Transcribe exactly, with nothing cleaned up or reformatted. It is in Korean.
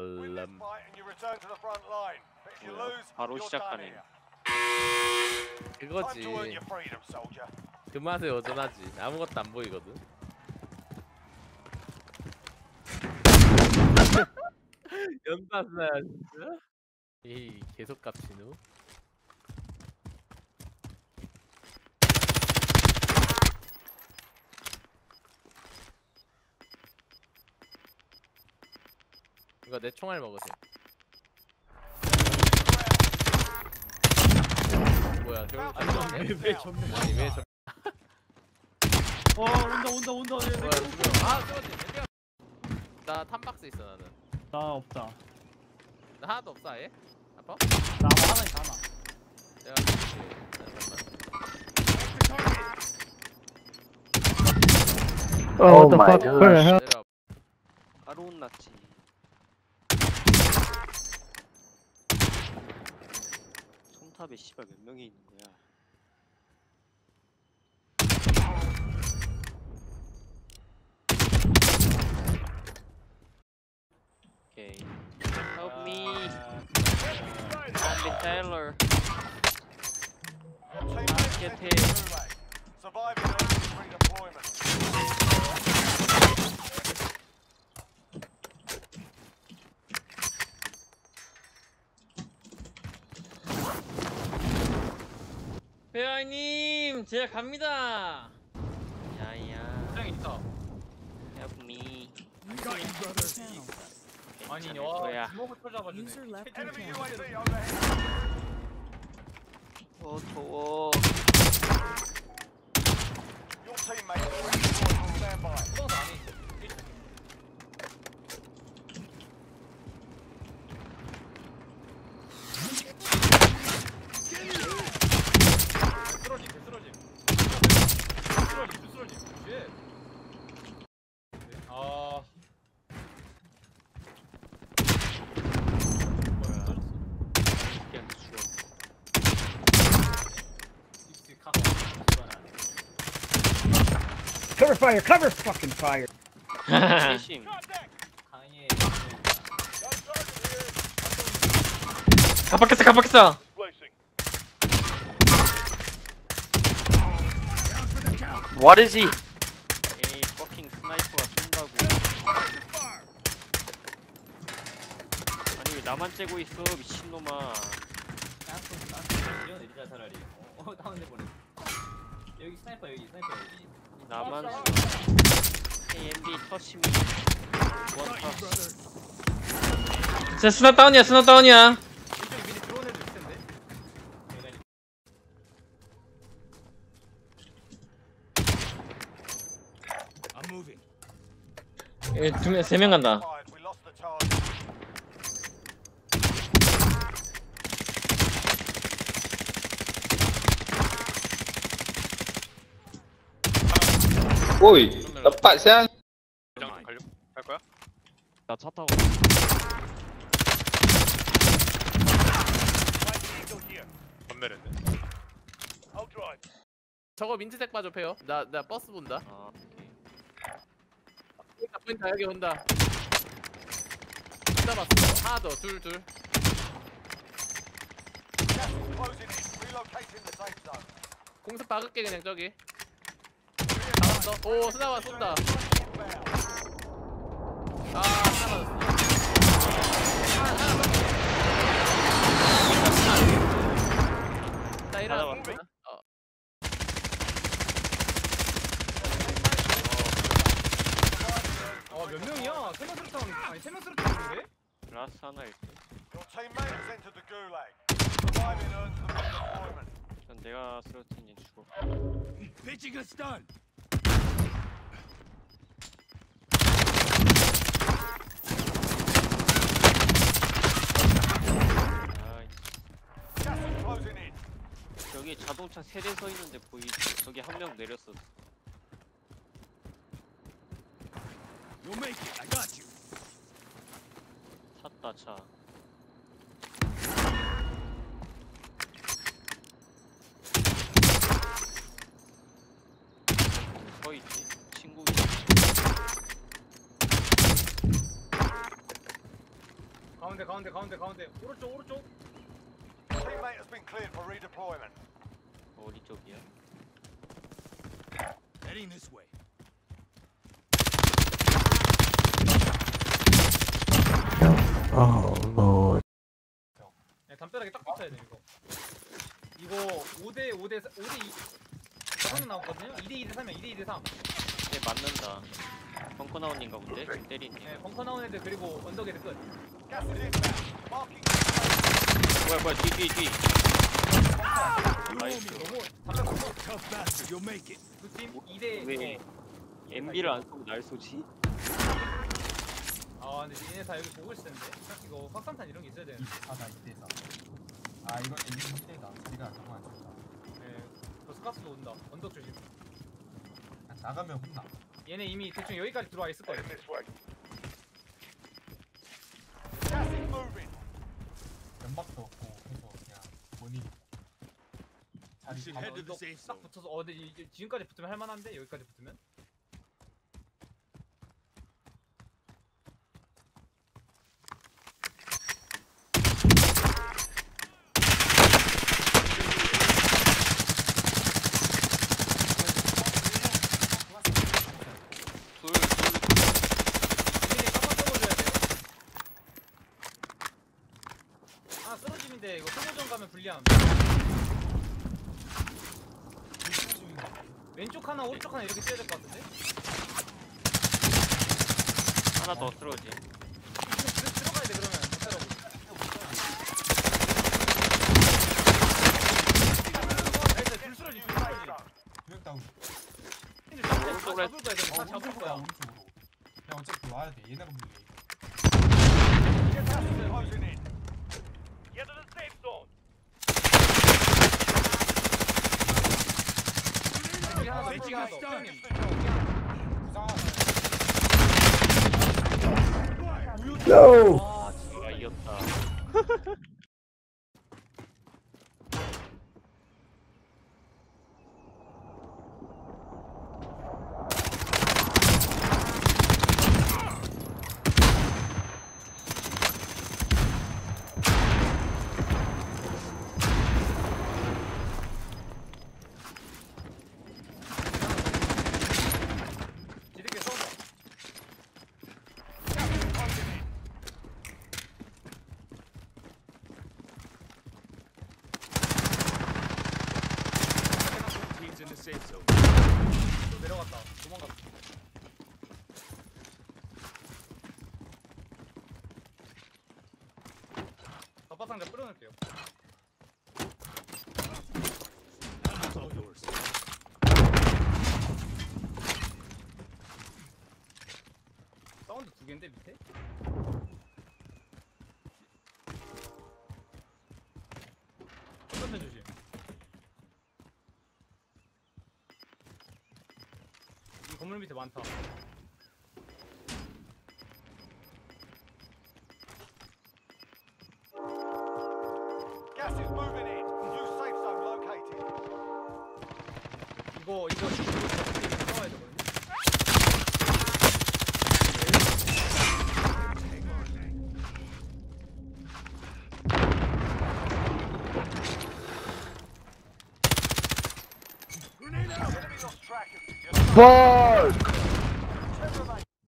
알람. 바로 시작하네. 그거지. 그 맛에 여전하지. 아무것도 안 보이거든. 연다스야 진짜. 이 계속 깝치누. 이거 내 총알 먹으세요. 뭐야 결국 안 좋네? 왜 전멸? 아니 왜 저... 어 온다 온다 온다. 뭐야 지금 아 쏘지. 나 탐박스 있어 나는. 나 없다. 나 하나도 없어 아예? 아파? 나 하나 있어 하나. 내가 Oh my god. 내려. 바로 혼났지. 솜탑에 씨발 몇 명이 있는 거야? 오케이. Help me. I'm the Taylor. Get hit. 배아님, 제가 갑니다. 야야. 그냥 있다. Help me. 아니 괜찮을 와 거야. 주먹을 펴잡아주네. User left your channel. 어 더워. 수방도 안에 있어. 쓰러짐 쓰러짐. 쓰러짐 쓰러짐. 쉣. 아. 그냥 죽어. 익스 카고. Cover fire, cover fucking fire. 최심. 강해. 깜빡했어 깜빡했어. What is he? 에이 fucking 스나이퍼가 쏜다고. 아니 왜 나만 째고 있어 미친놈아. 깡통 깡통 뛰어내리자 차라리. 어, 어 다운돼 버려. 여기 스나이퍼 여기 스나이퍼 여기. 나만 쏘. 에이엠비 터치미. 원 터치. 진짜 스나 다운이야 스나 다운이야. 이쪽에 미리 들어온 애들 있을 텐데. 대단히. 예, 두 명, 세 명 간다. Ui, dapat siang. 갈 거야? 나 차 타고. 저거 민트색 봐줘 패요. 나 나 버스 본다. 아, 보인다 보인다 여기 온다. 혼자 봤어. 하나 더 둘 둘. 공습 박을게 그냥 저기. 잡았어. 오 스나와 쏜다. 아 하나 맞았어. 하나 하나 더. 나 일어나. 어. 어, 몇 명이야? 세 명 쓰러뜨 아니 세 명 쓰러뜨는데? 라스 하나 있고. 전 내가 쓰러뜨린 죽어. 여기 자동차 세 대 서 있는데 보이지? 저기 한 명 내렸어. 찼다 차. 서 있지? 친구. 가운데 가운데 가운데 오른쪽 오른쪽. Teammate has been cleared for redeployment. 어디 쪽이야? Heading this way. 네, 담벼락에 딱 붙어야 돼 이거. 이거 오 대 오 대 오 대 이 다섯 명 나왔거든요. 이 대 이 대 삼이야. 이 대 이 대 삼. 네 맞는다. 벙커 나온인가 본데? 지금 때리네. 네, 벙커 나온 애들 그리고 언덕 애들 끝. Gas is inbound. Marking 뭐야 뭐야 뒤 뒤 뒤. 나이스. 너무 담벼락 너무 Tough bastard, you'll make it. 두팀 이 대 왜 엠비를 안 쏘고 날 쏘지? 아 근데 얘네 다 여기 보고 있을 텐데. 이거 확산탄 이런 게 있어야 되는데. 아나 이대 사. 아 이거 이 대다. 우리가 너무 안 좋다. 네. 저 스카스도 온다. 언덕 조심. 나가면 혼나. 얘네 이미 대충 여기까지 들어와 있을 거야. this way. Gas is moving. 연막도 없고 해서 그냥 본인 We 자리 should 다 head to the 언덕 safe 딱 zone. 붙어서 어 근데 이- 지금까지 붙으면 할만한데 여기까지 붙으면. 둘 둘. 이민이 깜빡 떠보셔야 돼요. 아 쓰러짐인데 이거 소모전 가면 불리함. 왼쪽 하나 오른쪽 하나 이렇게 뛰어야 될 것 같은데? 하나 더 쓰러지. 들, 들어가야 돼 그러면 못 따라오고. 나이스 둘 쓰러지 둘 쓰러지. 두명 다운. 근데 다 잡을 거야 다 어, 잡을 오른쪽으로 거야. 가, 오른쪽으로. 그냥 어차피 와야 돼. 얘네가 물려. Gas is closing in. Get to the safe zone. 여기 하나 더 여기 하나 더. Done. 형님. No! 아 진짜 아 이겼다. 지들끼리 싸운다. Teams in the safe zone. 또 내려갔다. 도망갔다. 갑바상자 뿌려놓을게요. It's all yours. 사운드 두 개인데 밑에? 컨텐 조심. 이 건물 밑에 많다. Gas is moving in. New safe zone located. 이거 이거 이거 싸워야 되거든요. Enemy lost track of you. Fuck!